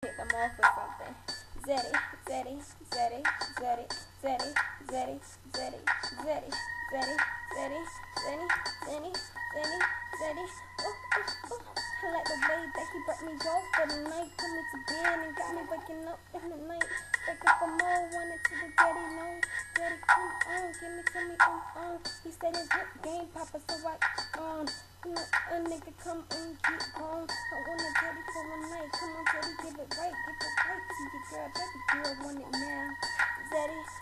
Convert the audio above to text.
Hit them off with something. Zeddy, Zeddy, Zeddy, Zeddy, Zeddy, Zeddy, Zeddy, Zeddy, Zeddy, Zeddy, Zeddy, Zeddy, Zeddy, Zeddy. I like the way that he brought me off for the night. Put me to bed and got me waking up in the night. Wake up for more, wanted to the daddy, no. Daddy, come on, give me, tell me, He said his hip game, Papa, so a nigga come on, get gone. I want a daddy for one night. Come on, daddy, give it right to your girl. Baby girl, want it now. Daddy.